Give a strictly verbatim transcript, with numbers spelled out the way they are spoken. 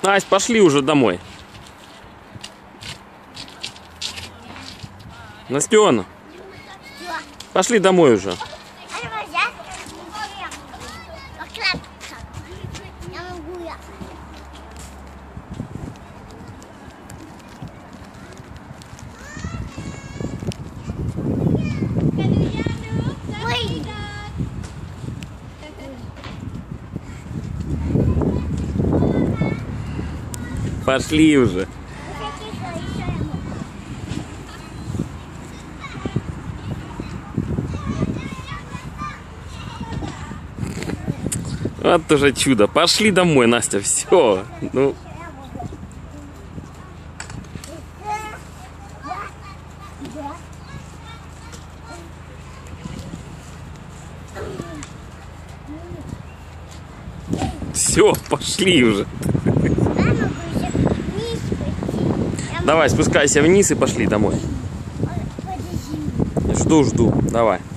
Ась, пошли уже домой. Настена, пошли домой уже. Пошли уже. Вот уже чудо. Пошли домой, Настя. Все. Ну. Все, пошли уже. Давай, спускайся вниз и пошли домой. Жду, жду. Давай.